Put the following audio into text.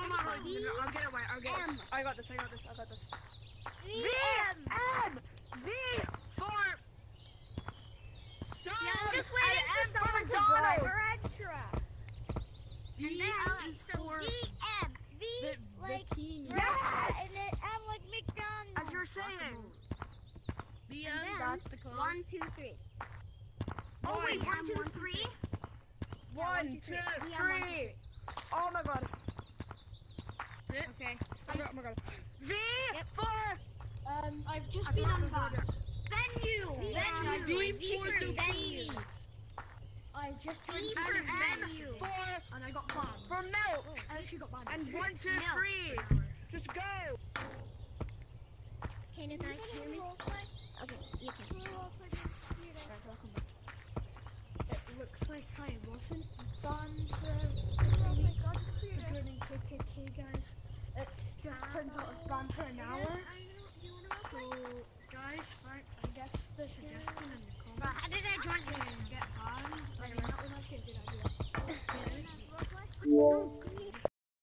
Come on, I'll get it right. I got this. V M V for son. Yeah, I'm just waiting for someone to drive our extra. V is for V like yes. and then M like McDonald's. As you were saying. VM, that's the code. 1, 2, 3. Oh wait, 1, 2, 3. 1, 2, 3. Oh my god. That's it? Okay. Oh my god. V for I've just been on that. Venue. V for venue. I just V joined for and venue. M for and I got banned. for milk. I actually got banned. And 1, 2, 3. Just go. Can you guys hear me? Okay, you can. It looks like I wasn't banned for joining KKK, guys. It just turned out it's banned for an hour. So, guys, I guess the suggestion in the comments. But how did I join get banned. I mean, not with my kid, did I do that? No,